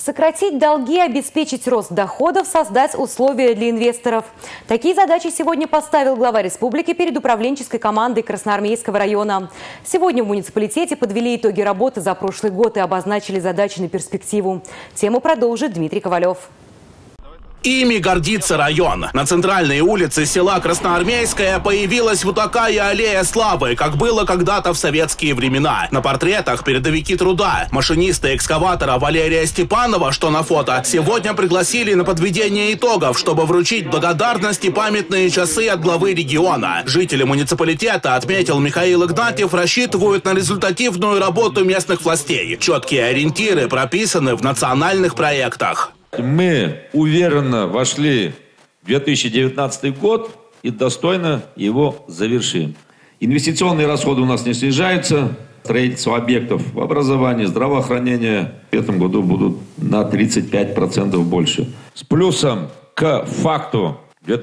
Сократить долги, обеспечить рост доходов, создать условия для инвесторов. Такие задачи сегодня поставил глава республики перед управленческой командой Красноармейского района. Сегодня в муниципалитете подвели итоги работы за прошлый год и обозначили задачи на перспективу. Тему продолжит Дмитрий Ковалев. Ими гордится район. На центральной улице села Красноармейское появилась вот такая аллея славы, как было когда-то в советские времена. На портретах передовики труда. Машиниста экскаватора Валерия Степанова, что на фото, сегодня пригласили на подведение итогов, чтобы вручить благодарность и памятные часы от главы региона. Жители муниципалитета, отметил Михаил Игнатьев, рассчитывают на результативную работу местных властей. Четкие ориентиры прописаны в национальных проектах. Мы уверенно вошли в 2019 год и достойно его завершим. Инвестиционные расходы у нас не снижаются. Строительство объектов в образовании, здравоохранении в этом году будут на 35% больше. С плюсом к факту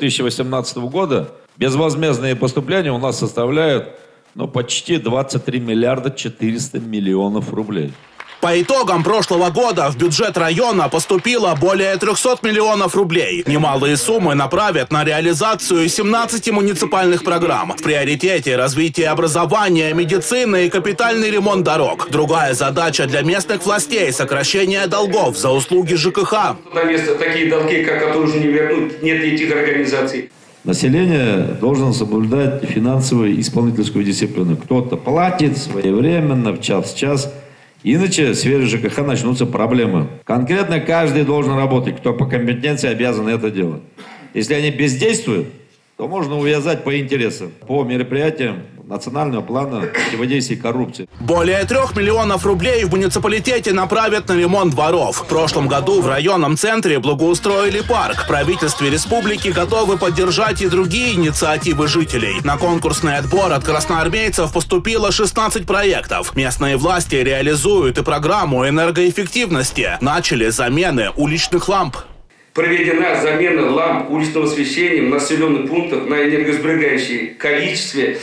2018 года безвозмездные поступления у нас составляют почти 23 миллиарда 400 миллионов рублей. По итогам прошлого года в бюджет района поступило более 300 миллионов рублей. Немалые суммы направят на реализацию 17 муниципальных программ. В приоритете развитие образования, медицины и капитальный ремонт дорог. Другая задача для местных властей – сокращение долгов за услуги ЖКХ. На место такие долги, которые уже не вернуть, нет этих организаций. Население должно соблюдать финансовую и исполнительскую дисциплину. Кто-то платит своевременно, в час. Иначе в сфере ЖКХ начнутся проблемы. Конкретно каждый должен работать, кто по компетенции обязан это делать. Если они бездействуют, то можно увязать по интересам, по мероприятиям национального плана противодействия коррупции. Более 3 миллионов рублей в муниципалитете направят на ремонт дворов. В прошлом году в районном центре благоустроили парк. В правительстве республики готовы поддержать и другие инициативы жителей. На конкурсный отбор от красноармейцев поступило 16 проектов. Местные власти реализуют и программу энергоэффективности. Начали замены уличных ламп. Проведена замена ламп уличного освещения в населенных пунктах на энергосберегающие в количестве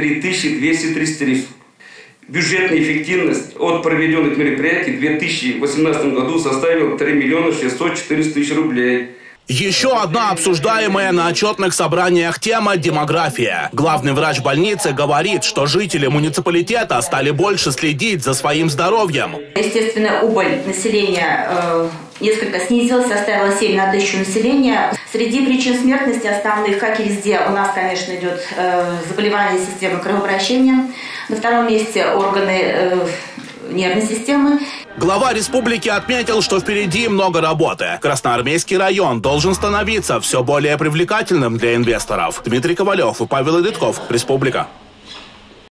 3233. Бюджетная эффективность от проведенных мероприятий в 2018 году составила 3 миллиона 614 тысяч рублей. Еще одна обсуждаемая на отчетных собраниях тема – демография. Главный врач больницы говорит, что жители муниципалитета стали больше следить за своим здоровьем. Естественно, убыль населения несколько снизилась, составила 7 на 1000 населения. Среди причин смертности основных, как и везде, у нас, конечно, идет заболевание системы кровообращения. На втором месте органы нервной системы. Глава республики отметил, что впереди много работы. Красноармейский район должен становиться все более привлекательным для инвесторов. Дмитрий Ковалев и Павел Идытков. Республика.